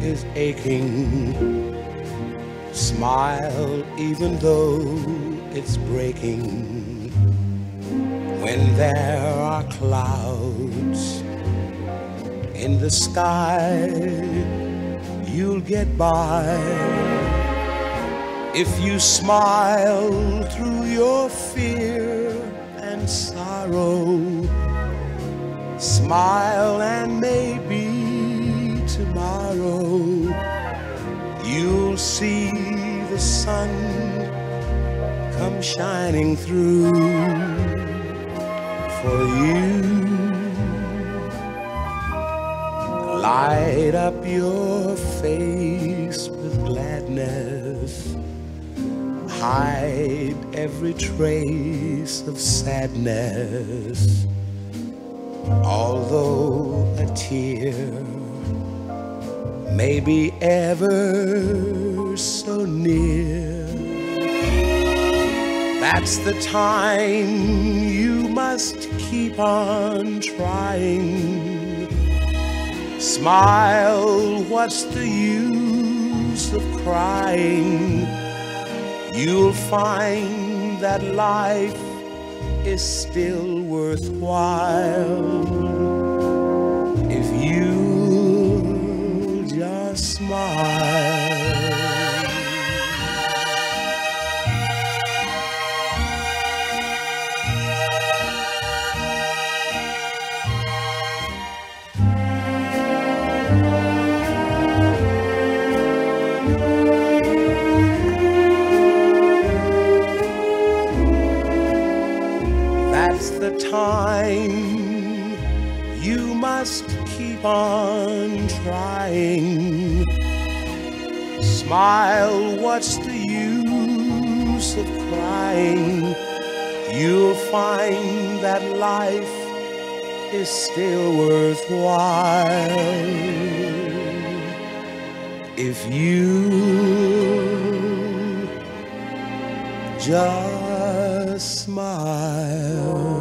is aching. Smile even though it's breaking. When there are clouds in the sky, you'll get by if you smile through your fear and sorrow. Smile and maybe tomorrow you'll see the sun come shining through for you. Light up your face with gladness. Hide every trace of sadness. Although a tear may be ever so near, that's the time you must keep on trying. Smile, what's the use of crying? You'll find that life is still worthwhile if you just smile. That's the time you must keep on trying. Smile, what's the use of crying? You'll find that life is still worthwhile if you just smile.